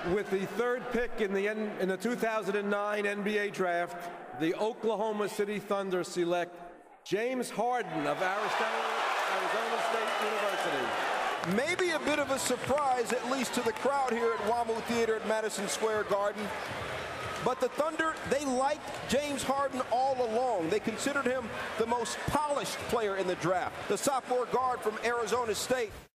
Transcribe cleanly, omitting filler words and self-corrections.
With the third pick in the 2009 NBA Draft, the Oklahoma City Thunder select James Harden of Arizona State University. Maybe a bit of a surprise, at least to the crowd here at WAMU Theater at Madison Square Garden. But the Thunder, they liked James Harden all along. They considered him the most polished player in the draft, the sophomore guard from Arizona State.